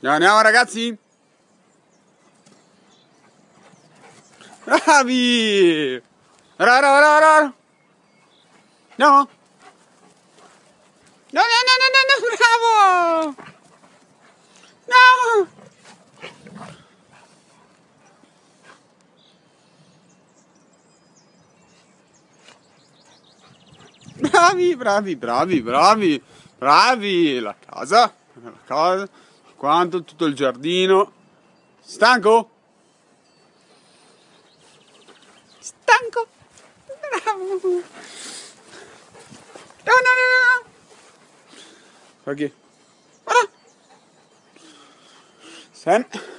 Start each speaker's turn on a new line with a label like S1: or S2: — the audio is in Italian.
S1: Andiamo ragazzi? Bravi! No! No, bravo! No! Bravi! La casa, quanto tutto il giardino. Stanco? Stanco? Bravo! No! Guarda. Sen.